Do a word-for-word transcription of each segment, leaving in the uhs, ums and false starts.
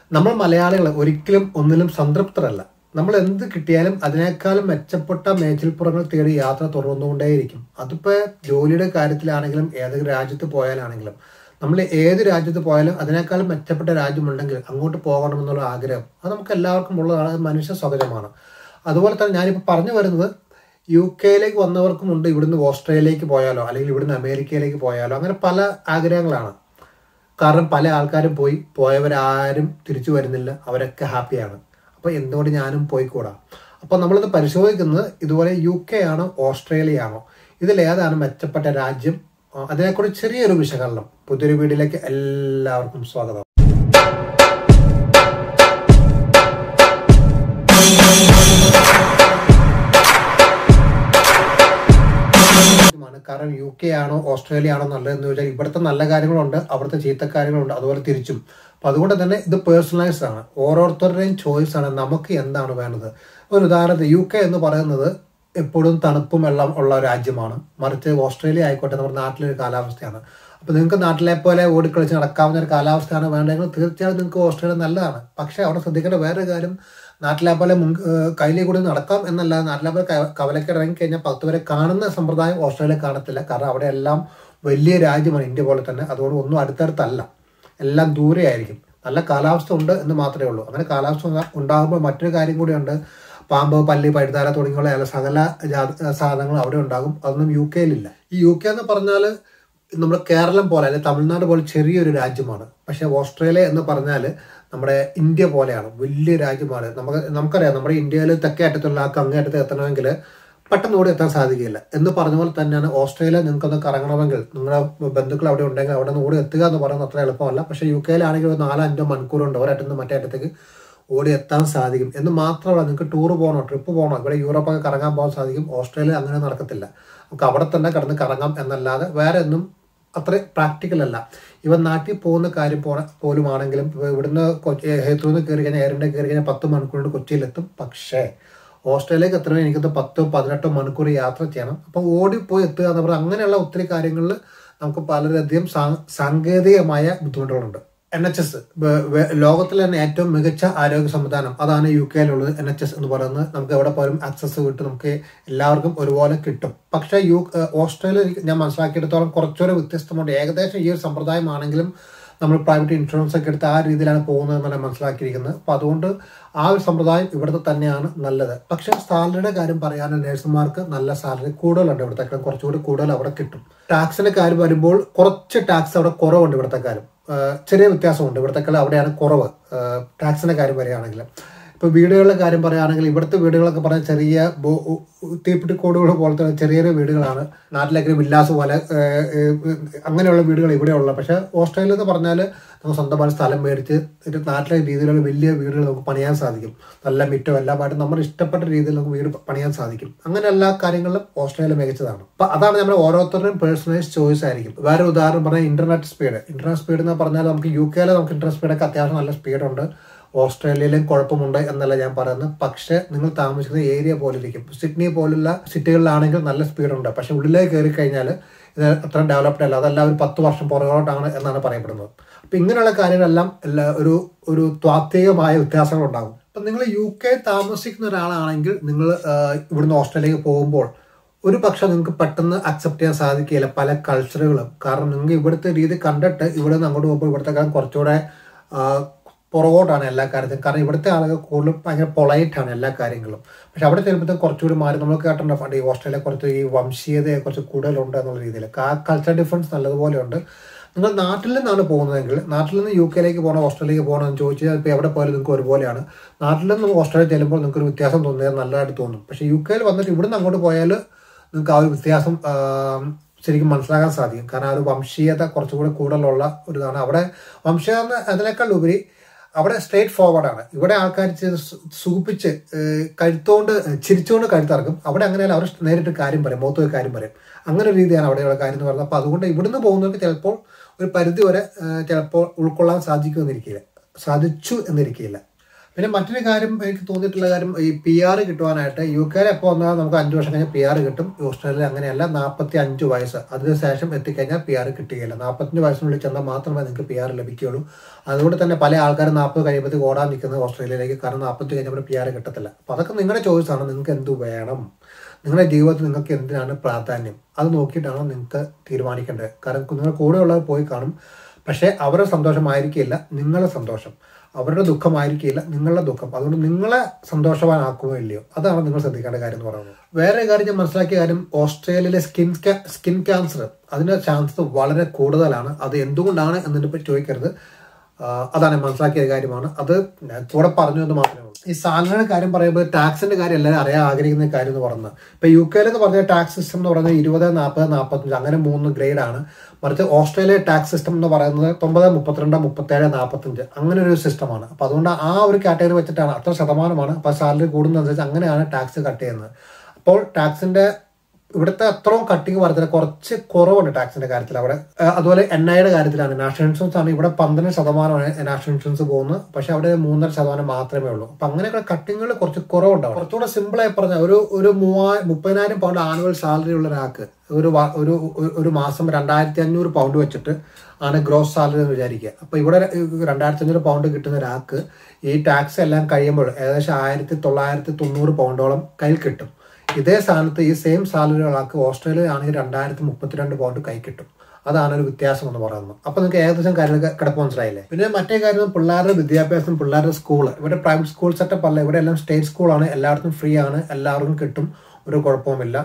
നമ്മൾ മലയാളികൾ ഒരിക്കലും ഒന്നിലും സംതൃപ്തരല്ല. നമ്മൾ എന്ത് കിട്ടിയാലും അതിനേക്കാളും മെച്ചപ്പെട്ട മേച്ചിൽപ്പുറങ്ങൾ തേടി യാത്ര തുടർന്നുകൊണ്ടേയിരിക്കും. അതിപ്പോൾ ജോലിയുടെ കാര്യത്തിലാണെങ്കിലും ഏതൊരു രാജ്യത്ത് പോയാലാണെങ്കിലും നമ്മൾ ഏത് രാജ്യത്ത് പോയാലും അതിനേക്കാളും മെച്ചപ്പെട്ട രാജ്യമുണ്ടെങ്കിൽ അങ്ങോട്ട് പോകണമെന്നുള്ള ആഗ്രഹം അത് നമുക്ക് എല്ലാവർക്കും ഉള്ളതാണ്. മനുഷ്യ സഹജമാണ്. അതുപോലെ തന്നെ ഞാനിപ്പോൾ പറഞ്ഞു വരുന്നത് യു കെയിലേക്ക് വന്നവർക്കുമുണ്ട് ഇവിടുന്ന് ഓസ്ട്രേലിയയിലേക്ക് പോയാലോ അല്ലെങ്കിൽ ഇവിടുന്ന് അമേരിക്കയിലേക്ക് പോയാലോ, അങ്ങനെ പല ആഗ്രഹങ്ങളാണ്. കാരണം പല ആൾക്കാരും പോയി പോയവരാരും തിരിച്ചു വരുന്നില്ല, അവരൊക്കെ ഹാപ്പിയാണ്. അപ്പോൾ എന്തുകൊണ്ട് ഞാനും പോയിക്കൂടാ? അപ്പോൾ നമ്മളിത് പരിശോധിക്കുന്നത് ഇതുപോലെ യു കെ ആണോ ഓസ്ട്രേലിയ ആണോ, ഇതിലേതാണ് മെച്ചപ്പെട്ട രാജ്യം, അതിനെക്കുറിച്ച് ചെറിയൊരു വിശകലനം. പുതിയൊരു വീഡിയോയിലേക്ക് എല്ലാവർക്കും സ്വാഗതം. കാരണം യു കെ ആണോ ഓസ്ട്രേലിയ ആണോ നല്ലതെന്ന് ചോദിച്ചാൽ ഇവിടുത്തെ നല്ല കാര്യങ്ങളുണ്ട്, അവിടുത്തെ ചീത്ത കാര്യങ്ങളുണ്ട്, അതുപോലെ തിരിച്ചും. അപ്പം അതുകൊണ്ട് തന്നെ ഇത് പേഴ്സണലൈസ്ഡ് ആണ്, ഓരോരുത്തരുടെയും ചോയ്സ് ആണ് നമുക്ക് എന്താണ് വേണ്ടത്. ഒരു ഉദാഹരണത്തിന് യു കെ എന്ന് പറയുന്നത് എപ്പോഴും തണുപ്പും വെള്ളം ഉള്ള രാജ്യമാണ്. മറിച്ച് ഓസ്ട്രേലിയ ആയിക്കോട്ടെ നമ്മുടെ നാട്ടിലൊരു കാലാവസ്ഥയാണ്. അപ്പോൾ നിങ്ങൾക്ക് നാട്ടിലെ പോലെ ഓടിക്കളിച്ച് നടക്കാവുന്ന ഒരു കാലാവസ്ഥയാണ് വേണ്ടതെങ്കിൽ തീർച്ചയായും നിങ്ങൾക്ക് ഓസ്ട്രേലിയ നല്ലതാണ്. പക്ഷേ അവിടെ ശ്രദ്ധിക്കേണ്ട വേറൊരു കാര്യം, നാട്ടിലെ പോലെ മുൻ കയ്യിലെ കൂടി നടക്കാം എന്നല്ല, നാട്ടിലെ പോലെ കവലയ്ക്ക് ഇറങ്ങിക്കഴിഞ്ഞാൽ പത്ത് വരെ കാണുന്ന സമ്പ്രദായം ഓസ്ട്രേലിയ കാണത്തില്ല. കാരണം അവിടെ എല്ലാം വലിയ രാജ്യമാണ്, ഇന്ത്യ പോലെ തന്നെ. അതുകൊണ്ട് ഒന്നും അടുത്തടുത്തല്ല, എല്ലാം ദൂരെ ആയിരിക്കും. നല്ല കാലാവസ്ഥ ഉണ്ട് എന്ന് മാത്രമേ ഉള്ളൂ. അങ്ങനെ കാലാവസ്ഥ ഉണ്ടാകുമ്പോൾ മറ്റൊരു കാര്യം കൂടിയുണ്ട്, പാമ്പ്, പല്ലി, പഴുതാര തുടങ്ങിയുള്ള സകല സാധനങ്ങൾ അവിടെ ഉണ്ടാകും. അതൊന്നും യു കെയിലില്ല. ഈ യു കെ എന്ന് പറഞ്ഞാൽ നമ്മുടെ കേരളം പോലെ അല്ലെങ്കിൽ തമിഴ്നാട് പോലെ ചെറിയൊരു രാജ്യമാണ്. പക്ഷേ ഓസ്ട്രേലിയ എന്ന് പറഞ്ഞാൽ നമ്മുടെ ഇന്ത്യ പോലെയാണ്, വലിയ രാജ്യമാണ്. നമുക്ക് നമുക്കറിയാം നമ്മുടെ ഇന്ത്യയിൽ തെക്കേ അറ്റത്തുള്ള ആൾക്ക് അങ്ങേ അറ്റത്ത് എത്തണമെങ്കിൽ പെട്ടെന്ന് ഓടി എത്താൻ സാധിക്കില്ല. എന്ന് പറഞ്ഞ പോലെ തന്നെയാണ് ഓസ്ട്രേലിയ നിങ്ങൾക്കൊന്ന് കറങ്ങണമെങ്കിൽ നിങ്ങളുടെ ബന്ധുക്കൾ അവിടെ ഉണ്ടെങ്കിൽ അവിടെ നിന്ന് ഓടി എത്തുക എന്ന് പറയുന്നത് അത്ര എളുപ്പമല്ല. പക്ഷേ യു കെയിലാണെങ്കിൽ ഒരു നാലോ അഞ്ചോ മണിക്കൂറുണ്ട് ഒരറ്റത്ത് നിന്ന് മറ്റേ അറ്റത്തേക്ക് ഓടി എത്താൻ സാധിക്കും. എന്ന് മാത്രമല്ല, നിങ്ങൾക്ക് ടൂർ പോകണോ ട്രിപ്പ് പോകണോ ഇവിടെ യൂറോപ്പൊക്കെ കറങ്ങാൻ പോകാൻ സാധിക്കും. ഓസ്ട്രേലിയ അങ്ങനെ നടക്കത്തില്ല. നമുക്ക് അവിടെ തന്നെ കിടന്ന് കറങ്ങാം എന്നല്ലാതെ വേറെ ഒന്നും അത്ര പ്രാക്ടിക്കൽ അല്ല. ഇവൻ നാട്ടിൽ പോകുന്ന കാര്യം പോണ പോലും ആണെങ്കിലും ഇവിടുന്ന് കൊച്ചി ഹേത്രൂന്ന് നിന്ന് കയറി കഴിഞ്ഞാൽ എയർ ഇന്ത്യ കയറി കഴിഞ്ഞാൽ പത്ത് മണിക്കൂറുകൊണ്ട് കൊച്ചിയിലെത്തും. പക്ഷേ ഓസ്ട്രേലിയക്ക് എത്ര എനിക്കത് പത്തോ പതിനെട്ടോ മണിക്കൂർ യാത്ര ചെയ്യണം. അപ്പം ഓടിപ്പോയി എത്തുക എന്ന് പറഞ്ഞാൽ അങ്ങനെയുള്ള ഒത്തിരി കാര്യങ്ങളിൽ നമുക്ക് പലരധികം സാങ്കേതികമായ ബുദ്ധിമുട്ടുകളുണ്ട്. എൻ എച്ച് എസ് ലോകത്തിലെ തന്നെ ഏറ്റവും മികച്ച ആരോഗ്യ സംവിധാനം അതാണ് യു കെയിലുള്ളത്. എൻ എച്ച് എസ് എന്ന് പറയുന്നത് നമുക്ക് എവിടെ പോലും ആക്സസ് കിട്ടും, നമുക്ക് എല്ലാവർക്കും ഒരുപോലെ കിട്ടും. പക്ഷേ യു ഓസ്ട്രേലിയ ഞാൻ മനസ്സിലാക്കിയെടുത്തോളം കുറച്ചുകൂടെ വ്യത്യസ്തമുണ്ട്. ഏകദേശം ഈ ഒരു സമ്പ്രദായമാണെങ്കിലും നമ്മൾ പ്രൈവറ്റ് ഇൻഷുറൻസ് ഒക്കെ എടുത്ത് ആ രീതിയിലാണ് പോകുന്നതെന്നാണ് മനസ്സിലാക്കിയിരിക്കുന്നത്. അപ്പം അതുകൊണ്ട് ആ ഒരു സമ്പ്രദായം ഇവിടുത്തെ തന്നെയാണ് നല്ലത്. പക്ഷേ സാലറിയുടെ കാര്യം പറയാനും നഴ്സുമാർക്ക് നല്ല സാലറി കൂടുതലുണ്ട് ഇവിടുത്തെ, കുറച്ചുകൂടി കൂടുതൽ അവിടെ കിട്ടും. ടാക്സിന്റെ കാര്യം വരുമ്പോൾ കുറച്ച് ടാക്സ് അവിടെ കുറവുണ്ട് ഇവിടുത്തെ കാര്യം, ചെറിയ വ്യത്യാസമുണ്ട്. ഇവിടുത്തെ അവിടെയാണ് കുറവ് ടാക്സിന്റെ കാര്യം പറയുകയാണെങ്കിൽ. ഇപ്പോൾ വീടുകളുടെ കാര്യം പറയുകയാണെങ്കിൽ ഇവിടുത്തെ വീടുകളൊക്കെ പറഞ്ഞാൽ ചെറിയ തീപ്പിട്ടിക്കോടുകൾ പോലത്തെ ചെറിയ ചെറിയ വീടുകളാണ്. നാട്ടിലേക്ക് വില്ലാസ് പോലെ അങ്ങനെയുള്ള വീടുകൾ ഇവിടെയുള്ള. പക്ഷേ ഓസ്ട്രേലിയ എന്ന് പറഞ്ഞാൽ നമുക്ക് സ്വന്തമായി സ്ഥലം മേടിച്ച് നാട്ടിലെ രീതിയിലുള്ള വലിയ വീടുകൾ നമുക്ക് പണിയാൻ സാധിക്കും. നല്ല മിറ്റവും എല്ലാമായിട്ട് നമ്മുടെ ഇഷ്ടപ്പെട്ട രീതിയിൽ നമുക്ക് വീട് പണിയാൻ സാധിക്കും. അങ്ങനെ എല്ലാ കാര്യങ്ങളിലും ഓസ്ട്രേലിയ മികച്ചതാണ്. അപ്പം അതാണ് നമ്മുടെ ഓരോരുത്തരുടെയും പേഴ്സണലൈസ് ചോയ്സ് ആയിരിക്കും. വേറെ ഉദാഹരണം പറഞ്ഞാൽ ഇന്റർനെറ്റ് സ്പീഡ്. ഇന്റർനെറ്റ് സ്പീഡ് എന്ന് പറഞ്ഞാൽ നമുക്ക് യു കെയിലെ നമുക്ക് ഇന്റർനെറ്റ് സ്പീഡൊക്കെ അത്യാവശ്യം നല്ല സ്പീഡുണ്ട്. ഓസ്ട്രേലിയയിലും കുഴപ്പമുണ്ട് എന്നല്ല ഞാൻ പറയുന്നത്. പക്ഷേ നിങ്ങൾ താമസിക്കുന്ന ഏരിയ പോലെ ഇരിക്കും. സിഡ്നി പോലുള്ള സിറ്റികളിലാണെങ്കിൽ നല്ല സ്പീഡുണ്ട്. പക്ഷെ ഉള്ളിലേക്ക് കയറി കഴിഞ്ഞാൽ ഇത് അത്ര ഡെവലപ്ഡ് അല്ല. അതെല്ലാം ഒരു പത്ത് വർഷം പുറകോട്ടാണ് എന്നാണ് പറയപ്പെടുന്നത്. അപ്പം ഇങ്ങനെയുള്ള കാര്യങ്ങളെല്ലാം എല്ലാ ഒരു ഒരു താത്വികമായ വ്യത്യാസങ്ങളുണ്ടാകും. അപ്പം നിങ്ങൾ യു കെ താമസിക്കുന്ന ഒരാളാണെങ്കിൽ നിങ്ങൾ ഇവിടുന്ന് ഓസ്ട്രേലിയക്ക് പോകുമ്പോൾ ഒരു പക്ഷെ നിങ്ങൾക്ക് പെട്ടെന്ന് അക്സെപ്റ്റ് ചെയ്യാൻ സാധിക്കില്ല പല കൾച്ചറുകളും. കാരണം നിങ്ങൾക്ക് ഇവിടുത്തെ രീതി കണ്ടിട്ട് ഇവിടെ നിന്ന് അങ്ങോട്ട് പോകുമ്പോൾ ഇവിടുത്തെ കാലം കുറച്ചുകൂടെ പുറകോട്ടാണ് എല്ലാ കാര്യത്തിലും. കാരണം ഇവിടുത്തെ ആളുകൾ കൂടുതലും ഭയങ്കര പൊളൈറ്റാണ് എല്ലാ കാര്യങ്ങളും. പക്ഷെ അവിടെ ചെല്ലുമ്പോഴത്തേക്കും കുറച്ചുകൂടി മാറി നമ്മൾ കേട്ടിട്ടുണ്ട് ഈ ഓസ്ട്രേലിയ കുറച്ച് ഈ വംശീയതയെ കുറച്ച് കൂടുതലുണ്ട് എന്നുള്ള രീതിയിൽ. ആ കൾച്ചർ ഡിഫറൻസ് നല്ലതുപോലെ ഉണ്ട്. നിങ്ങൾ നാട്ടിൽ നിന്നാണ് പോകുന്നതെങ്കിൽ നാട്ടിൽ നിന്ന് യു കെയിലേക്ക് പോകണം ഓസ്ട്രേലിയക്ക് പോകണമെന്ന് ചോദിച്ചാൽ ഇപ്പോൾ എവിടെ പോയാലും നിങ്ങൾക്ക് ഒരുപോലെയാണ്. നാട്ടിൽ നിന്ന് ഓസ്ട്രേലിയ ചെല്ലുമ്പോൾ നിങ്ങൾക്ക് ഒരു വ്യത്യാസം തോന്നിയാൽ നല്ലതായിട്ട് തോന്നും. പക്ഷേ യു കെയിൽ വന്നിട്ട് ഇവിടുന്ന് അങ്ങോട്ട് പോയാൽ നിങ്ങൾക്ക് ആ ഒരു വ്യത്യാസം ശരിക്കും മനസ്സിലാക്കാൻ സാധിക്കും. കാരണം ആ ഒരു വംശീയത കുറച്ചുകൂടി കൂടുതലുള്ള ഒരു ഇതാണ്. അവിടെ വംശീയത അതിനേക്കാൾ ഉപരി അവിടെ സ്ട്രേറ്റ് ഫോർവേഡാണ്. ഇവിടെ ആൾക്കാർ സൂപ്പിച്ച് കഴുത്തോണ്ട് ചിരിച്ചുകൊണ്ട് കഴുത്തിറക്കും. അവിടെ അങ്ങനെയല്ല, അവർ നേരിട്ട് കാര്യം പറയും, മുഖത്ത് കാര്യം പറയും. അങ്ങനെ ഒരു രീതിയാണ് അവിടെയുള്ള കാര്യം എന്ന് പറയുന്നത്. അപ്പോൾ അതുകൊണ്ട് ഇവിടുന്ന് പോകുന്നവർക്ക് ചിലപ്പോൾ ഒരു പരിധി വരെ ചിലപ്പോൾ ഉൾക്കൊള്ളാൻ സാധിക്കുമെന്നിരിക്കില്ല സാധിച്ചു എന്നിരിക്കില്ല. പിന്നെ മറ്റൊരു കാര്യം എനിക്ക് തോന്നിയിട്ടുള്ള കാര്യം, ഈ പി ആർ കിട്ടുവാനായിട്ട് യു കെയിൽ എപ്പോൾ വന്നാൽ നമുക്ക് അഞ്ച് വർഷം കഴിഞ്ഞാൽ പി ആർ കിട്ടും. ഓസ്ട്രേലിയയിൽ അങ്ങനെയല്ല, നാൽപ്പത്തി അഞ്ച് വയസ്സ് അതിനുശേഷം എത്തിക്കഴിഞ്ഞാൽ പി ആർ കിട്ടുകയില്ല. നാൽപ്പത്തഞ്ച് വയസ്സിനുള്ളിൽ ചെന്നാൽ മാത്രമേ നിങ്ങൾക്ക് പി ആർ ലഭിക്കുകയുള്ളൂ. അതുകൊണ്ട് തന്നെ പല ആൾക്കാരും നാൽപ്പത് കഴിയുമ്പോഴത്തേക്ക് ഓടാൻ നിൽക്കുന്നത് ഓസ്ട്രേലിയയിലേക്ക്, കാരണം നാൽപ്പത്തി കഴിഞ്ഞാൽ പി ആർ കിട്ടത്തില്ല. അപ്പോൾ അതൊക്കെ നിങ്ങളുടെ ചോയ്സാണ്. നിങ്ങൾക്ക് എന്ത് വേണം, നിങ്ങളുടെ ജീവിതത്തിൽ നിങ്ങൾക്ക് എന്തിനാണ് പ്രാധാന്യം, അത് നോക്കിയിട്ടാണ് നിങ്ങൾക്ക് തീരുമാനിക്കേണ്ടത്. കാരണം നിങ്ങൾ കൂടെയുള്ളവർ പോയി കാണും, പക്ഷേ അവരുടെ സന്തോഷമായിരിക്കില്ല നിങ്ങളുടെ സന്തോഷം, അവരുടെ ദുഃഖമായിരിക്കില്ല നിങ്ങളുടെ ദുഃഖം. അതുകൊണ്ട് നിങ്ങളെ സന്തോഷവാനാക്കുമോ ഇല്ലയോ, അതാണ് നിങ്ങൾ ശ്രദ്ധിക്കേണ്ട കാര്യം എന്ന് പറയുന്നത്. വേറെ കാര്യം ഞാൻ മനസ്സിലാക്കിയ കാര്യം, ഓസ്ട്രേലിയയിലെ സ്കിൻ സ്കിൻ ക്യാൻസർ അതിൻ്റെ ചാൻസ് വളരെ കൂടുതലാണ്. അത് എന്തുകൊണ്ടാണ് എന്നതിനെ ചോദിക്കരുത്, അതാണ് മനസ്സിലാക്കിയ കാര്യമാണ്. അത് കൂടെ പറഞ്ഞു എന്ന് മാത്രമേ ഉള്ളൂ. ഈ സാലറിയുടെ കാര്യം പറയുമ്പോൾ ടാക്സിന്റെ കാര്യം എല്ലാവരും അറിയാൻ ആഗ്രഹിക്കുന്ന കാര്യം എന്ന് പറയുന്നത്, ഇപ്പൊ യു കെയിലെന്ന് പറഞ്ഞ ടാക്സ് സിസ്റ്റം എന്ന് പറയുന്നത് ഇരുപത് നാൽപ്പത് നാൽപ്പത്തഞ്ച് അങ്ങനെ മൂന്ന് ഗ്രേഡ് ആണ്. മറിച്ച് ഓസ്ട്രേലിയ ടാക്സ് സിസ്റ്റം എന്ന് പറയുന്നത് തൊമ്പത് മുപ്പത്തിരണ്ട് മുപ്പത്തേഴ് നാൽപ്പത്തഞ്ച് അങ്ങനെ ഒരു സിസ്റ്റമാണ്. അപ്പൊ അതുകൊണ്ട് ആ ഒരു കാറ്റഗറി വെച്ചിട്ടാണ് അത്ര ശതമാനമാണ്. അപ്പൊ സാലറി കൂടുന്നതനുസരിച്ച് അങ്ങനെയാണ് ടാക്സ് കട്ട് ചെയ്യുന്നത്. അപ്പോൾ ടാക്സിന്റെ ഇവിടുത്തെ അത്രയും കട്ടിങ് പറഞ്ഞാൽ കുറച്ച് കുറവുണ്ട് ടാക്സിന്റെ കാര്യത്തിൽ അവിടെ. അതുപോലെ എൻ ഐയുടെ കാര്യത്തിലാണ്, നാഷണൽ ഇൻഷുറൻസ് ആണ് ഇവിടെ പന്ത്രണ്ട് ശതമാനമാണ് നാഷണൽ ഇൻഷുറൻസ് പോകുന്നത്, പക്ഷെ അവിടെ മൂന്നര ശതമാനം മാത്രമേ ഉള്ളൂ. അപ്പൊ അങ്ങനെയൊക്കെ കട്ടിങ്ങുകൾ കുറച്ച് കുറവുണ്ടാവും. കുറച്ചുകൂടെ സിമ്പിളായി പറഞ്ഞാൽ ഒരു ഒരു മൂവായിരം മുപ്പതിനായിരം പൗണ്ട് ആനുവൽ സാലറി ഉള്ള ഒരാൾക്ക് ഒരു ഒരു ഒരു മാസം രണ്ടായിരത്തി അഞ്ഞൂറ് പൗണ്ട് വെച്ചിട്ട് ആണ് ഗ്രോസ് സാലറി എന്ന് വിചാരിക്കുക. അപ്പൊ ഇവിടെ രണ്ടായിരത്തി അഞ്ഞൂറ് പൗണ്ട് കിട്ടുന്ന ഒരാൾക്ക് ഈ ടാക്സ് എല്ലാം കഴിയുമ്പോൾ ഏകദേശം ആയിരത്തി തൊള്ളായിരത്തി തൊണ്ണൂറ് പൗണ്ടോളം കയ്യിൽ കിട്ടും. ഇതേ സ്ഥാനത്ത് ഈ സെയിം സാലറി ആൾക്ക് ഓസ്ട്രേലിയ ആണെങ്കിൽ രണ്ടായിരത്തി മുപ്പത്തിരണ്ട് പൗണ്ട് കൈ കിട്ടും. അതാണ് ഒരു വ്യത്യാസം എന്ന് പറയുന്നത്. അപ്പൊ നിങ്ങൾക്ക് ഏകദേശം കാര്യങ്ങൾ കിടപ്പ് മനസ്സിലായില്ലേ. പിന്നെ മറ്റേ കാര്യം, പിള്ളേരുടെ വിദ്യാഭ്യാസം, പിള്ളേരുടെ സ്കൂള്. ഇവിടെ പ്രൈവറ്റ് സ്കൂൾ സെറ്റപ്പ് അല്ല, ഇവിടെ എല്ലാം സ്റ്റേറ്റ് സ്കൂളാണ്, എല്ലായിടത്തും ഫ്രീ ആണ്, എല്ലാവർക്കും കിട്ടും, ഒരു കുഴപ്പവുമില്ല.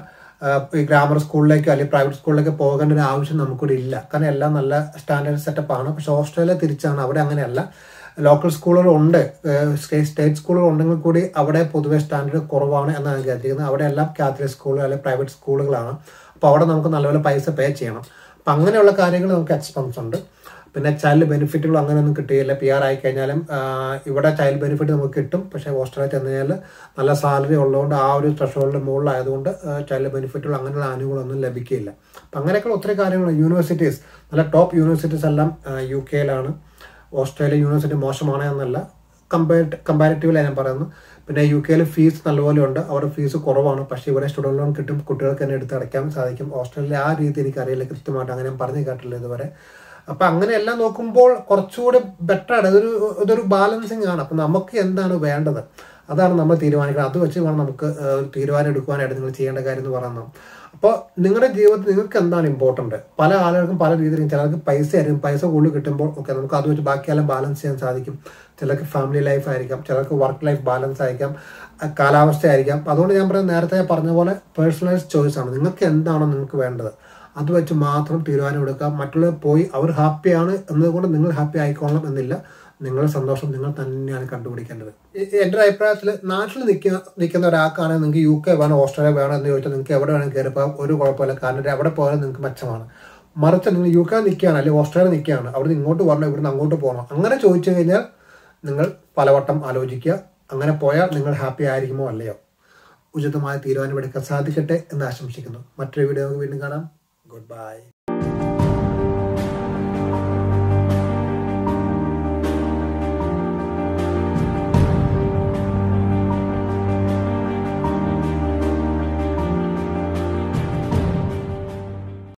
ഈ ഗ്രാമർ സ്കൂളിലേക്ക് അല്ലെങ്കിൽ പ്രൈവറ്റ് സ്കൂളിലേക്ക് പോകേണ്ട ഒരു ആവശ്യം നമുക്കിവിടെ ഇല്ല, കാരണം എല്ലാം നല്ല സ്റ്റാൻഡേർഡ് സെറ്റപ്പ് ആണ്. പക്ഷെ ഓസ്ട്രേലിയ തിരിച്ചാണ്, അവിടെ അങ്ങനെയല്ല. ലോക്കൽ സ്കൂളുകൾ ഉണ്ട്, സ്റ്റേറ്റ് സ്കൂളുകൾ ഉണ്ടെങ്കിൽ കൂടി അവിടെ പൊതുവെ സ്റ്റാൻഡേർഡ് കുറവാണ് എന്നാണ് വിചാരിക്കുന്നത്. അവിടെ എല്ലാം കാത്തലിക് സ്കൂളുകൾ അല്ലെങ്കിൽ പ്രൈവറ്റ് സ്കൂളുകളാണ്. അപ്പോൾ അവിടെ നമുക്ക് നല്ലപോലെ പൈസ പേ ചെയ്യണം. അപ്പം അങ്ങനെയുള്ള കാര്യങ്ങൾ നമുക്ക് എക്സ്പെൻസ് ഉണ്ട്. പിന്നെ ചൈൽഡ് ബെനിഫിറ്റുകൾ അങ്ങനെയൊന്നും കിട്ടുകയില്ല. പി ആർ ആയി കഴിഞ്ഞാലും ഇവിടെ ചൈൽഡ് ബെനിഫിറ്റ് നമുക്ക് കിട്ടും, പക്ഷേ ഓസ്ട്രേലിയ ചെന്ന് കഴിഞ്ഞാൽ നല്ല സാലറി ഉള്ളതുകൊണ്ട് ആ ഒരു ത്രഷോൾഡിന്റെ മുകളിലായതുകൊണ്ട് ചൈൽഡ് ബെനിഫിറ്റുകൾ അങ്ങനെയുള്ള ആനുകൂല്യമൊന്നും ലഭിക്കില്ല. അപ്പം അങ്ങനെയൊക്കെയുള്ള ഒത്തിരി കാര്യങ്ങൾ. യൂണിവേഴ്സിറ്റീസ്, നല്ല ടോപ്പ് യൂണിവേഴ്സിറ്റീസ് എല്ലാം യു കെയിലാണ്. ഓസ്ട്രേലിയ യൂണിവേഴ്സിറ്റി മോശമാണ് എന്നല്ല, കമ്പാരി കമ്പാരിറ്റീവ്ലി ഞാൻ പറയുന്നു. പിന്നെ യു കെയിൽ ഫീസ് നല്ലപോലെ ഉണ്ട്, അവിടെ ഫീസ് കുറവാണ്, പക്ഷേ ഇവിടെ സ്റ്റുഡൻറ് ലോൺ കിട്ടും, കുട്ടികൾക്ക് തന്നെ എടുത്ത് അടയ്ക്കാൻ സാധിക്കും. ഓസ്ട്രേലിയ ആ രീതി എനിക്കറിയില്ല കൃത്യമായിട്ട്, അങ്ങനെ ഞാൻ പറഞ്ഞു കേട്ടില്ല ഇതുവരെ. അപ്പം അങ്ങനെ എല്ലാം നോക്കുമ്പോൾ കുറച്ചുകൂടി ബെറ്റർ ആണ്. ഇതൊരു ഇതൊരു ബാലൻസിങ് ആണ്. അപ്പം നമുക്ക് എന്താണ് വേണ്ടത് അതാണ് നമ്മൾ തീരുമാനിക്കുന്നത്. അത് വെച്ച് വേണം നമുക്ക് തീരുമാനം എടുക്കുവാനായിട്ട് നിങ്ങൾ ചെയ്യേണ്ട കാര്യം എന്ന് പറയുന്നത്. അപ്പോൾ നിങ്ങളുടെ ജീവിതത്തിൽ നിങ്ങൾക്ക് എന്താണ് ഇമ്പോർട്ടൻറ്റ്? പല ആളുകൾക്കും പല രീതിയിലും, ചിലർക്ക് പൈസ ആയിരിക്കും, പൈസ കൂടുതൽ കിട്ടുമ്പോൾ ഓക്കെ നമുക്ക് അത് വെച്ച് ബാക്കിയെല്ലാം ബാലൻസ് ചെയ്യാൻ സാധിക്കും. ചിലർക്ക് ഫാമിലി ലൈഫ് ആയിരിക്കാം, ചിലർക്ക് വർക്ക് ലൈഫ് ബാലൻസ് ആയിരിക്കാം, കാലാവസ്ഥ ആയിരിക്കാം. അതുകൊണ്ട് ഞാൻ പറയുന്നത്, നേരത്തെ പറഞ്ഞ പോലെ പേഴ്സണലൈസ്ഡ് ചോയ്സ് ആണ്. നിങ്ങൾക്ക് എന്താണോ നിങ്ങൾക്ക് വേണ്ടത് അത് വെച്ച് മാത്രം തീരുമാനമെടുക്കുക. മറ്റുള്ളവർ പോയി അവർ ഹാപ്പിയാണ് എന്നതുകൊണ്ട് നിങ്ങൾ ഹാപ്പി ആയിക്കോളണം എന്നില്ല. നിങ്ങളുടെ സന്തോഷം നിങ്ങൾ തന്നെയാണ് കണ്ടുപിടിക്കേണ്ടത്. എൻ്റെ ഒരു അഭിപ്രായത്തിൽ നാട്ടിൽ നിൽക്കുന്ന നിൽക്കുന്ന ഒരാൾക്കാണെങ്കിൽ നിങ്ങൾക്ക് യു കെ വേണം ഓസ്ട്രേലിയ വേണം എന്ന് ചോദിച്ചാൽ നിങ്ങൾക്ക് എവിടെ വേണമെങ്കിൽ കയറിപ്പോൾ ഒരു കുഴപ്പമില്ല, കാരണം എവിടെ പോയാലും നിങ്ങൾക്ക് മെച്ചമാണ്. മറിച്ച് നിങ്ങൾ യു കെ നിൽക്കുകയാണ് അല്ലെങ്കിൽ ഓസ്ട്രേലിയ നിൽക്കുകയാണ്, അവിടെ ഇങ്ങോട്ട് വരണം, ഇവിടുന്ന് അങ്ങോട്ട് പോകണം, അങ്ങനെ ചോദിച്ചു കഴിഞ്ഞാൽ നിങ്ങൾ പലവട്ടം ആലോചിക്കുക. അങ്ങനെ പോയാൽ നിങ്ങൾ ഹാപ്പി ആയിരിക്കുമോ അല്ലയോ? ഉചിതമായ തീരുമാനമെടുക്കാൻ സാധിക്കട്ടെ എന്ന് ആശംസിക്കുന്നു. മറ്റൊരു വീഡിയോ വീണ്ടും കാണാം. Goodbye.